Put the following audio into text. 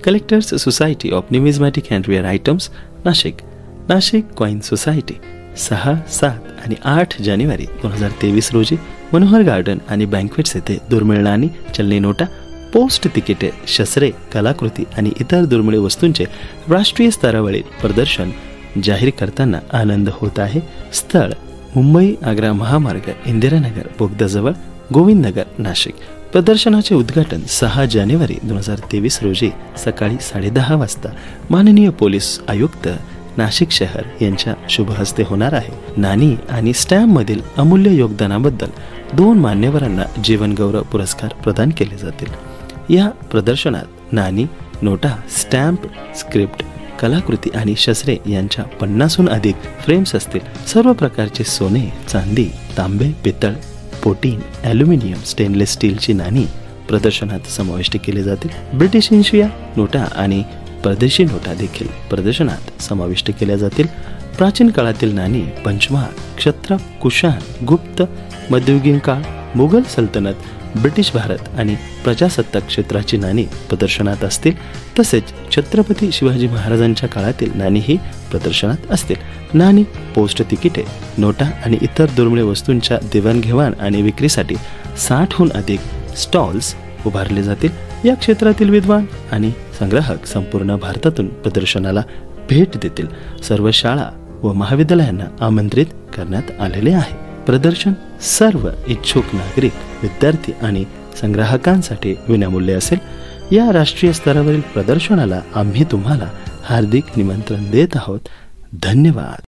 Collectors society of numismatic hardware items Nashik, Nashik coin society 6, 7 आणि 8 जानेवारी 2023 रोजी Manohar garden आणि बँक्वेट्स येथे दुर्मिळ नाणी, चलनी नोटा, पोस्ट तिकिटे, शस्त्रे, कलाकृती आणि इतर दुर्मिळ वस्तूंचे राष्ट्रीय स्तरावरील प्रदर्शन जाहीर करताना आनंद होत आहे. स्थळ मुंबई आग्रा महामार्ग, इंदिरानगर बोगद्याजवळ, गोविंदनगर, नाशिक. प्रदर्शनाचे उद्घाटन 6 जानेवारी 2023 रोजी सकाळी 10:30 वाजता माननीय पोलीस आयुक्त नाशिक शहर यांच्या शुभ हस्ते होणार आहे. नाणी आणि स्टॅम्पमधील अमूल्य योगदानाबद्दल 2 मान्यवरांना जीवनगौरव पुरस्कार प्रदान केले जातील. या प्रदर्शनात नाणी, नोटा, स्टॅम्प, स्क्रिप्ट, कलाकृती आणि शस्त्रे यांच्या 50हून अधिक फ्रेम्स असतील. सर्व प्रकारचे सोने, चांदी, तांबे, पितळ, पोटीन, ॲल्युमिनियम, स्टेनलेस स्टीलची नाणी प्रदर्शनात समाविष्ट केली जातील. ब्रिटिश शिया नोटा आणि परदेशी नोटा देखील प्रदर्शनात समाविष्ट केल्या जातील. प्राचीन काळातील नाणी, पंचमहाल, क्षत्रप, कुशाण, गुप्त, मध्ययुगीन काळ, मुघल सल्तनत, ब्रिटिश भारत आणि प्रजासत्ताक क्षेत्राची नाणी प्रदर्शनात असतील. तसेच छत्रपती शिवाजी महाराजांच्या काळातील नाणीही प्रदर्शनात असतील. नाणी, पोस्ट तिकिटे, नोटा आणि इतर दुर्मिळ वस्तूंच्या देवाणघेवाण आणि विक्रीसाठी 60हून अधिक स्टॉल्स उभारले जातील. या क्षेत्रातील विद्वान आणि संग्राहक संपूर्ण भारतातून प्रदर्शनाला भेट देतील. सर्व शाळा व महाविद्यालयांना आमंत्रित करण्यात आलेले आहे. प्रदर्शन सर्व इच्छुक नागरिक, विद्यार्थी आणि संग्राहकांसाठी विनामूल्य असेल. या राष्ट्रीय स्तरावरील प्रदर्शनाला आम्ही तुम्हाला हार्दिक निमंत्रण देत आहोत. धन्यवाद.